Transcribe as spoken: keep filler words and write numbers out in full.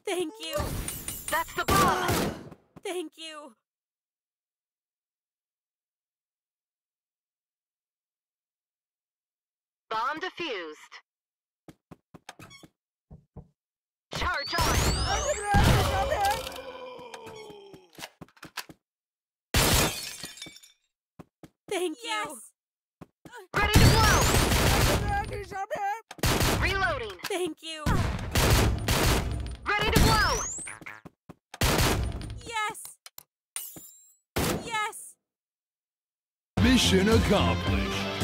Thank you. That's the bomb! Thank you. Bomb defused. Charge on! Thank you. Yes. Ready to blow! Reloading. Thank you. Ready to blow! Yes. Yes. Mission accomplished.